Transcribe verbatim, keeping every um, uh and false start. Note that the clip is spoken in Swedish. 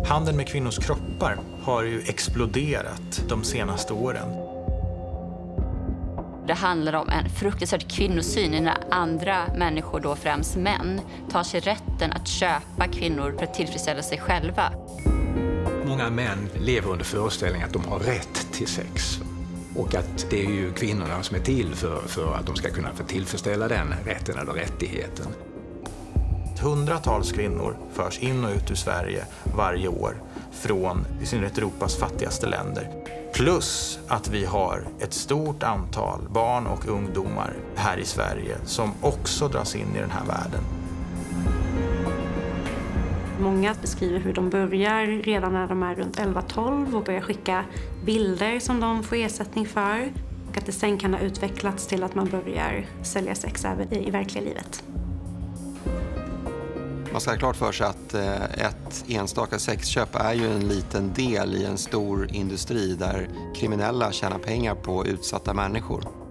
Handeln med kvinnors kroppar har ju exploderat de senaste åren. Det handlar om en fruktansvärd kvinnosyn när andra människor, då främst män, tar sig rätten att köpa kvinnor för att tillfredsställa sig själva. Många män lever under föreställningen att de har rätt till sex. Och att det är ju kvinnorna som är till för, för att de ska kunna få tillfredsställa den rätten eller rättigheten. Hundratals kvinnor förs in och ut ur Sverige varje år från i synnerhet Europas fattigaste länder. Plus att vi har ett stort antal barn och ungdomar här i Sverige som också dras in i den här världen. Många beskriver hur de börjar redan när de är runt elva tolv och börjar skicka bilder som de får ersättning för. Och att det sen kan ha utvecklats till att man börjar sälja sex även i, i verkliga livet. Man ska ha klart för sig att ett enstaka sexköp är ju en liten del i en stor industri där kriminella tjänar pengar på utsatta människor.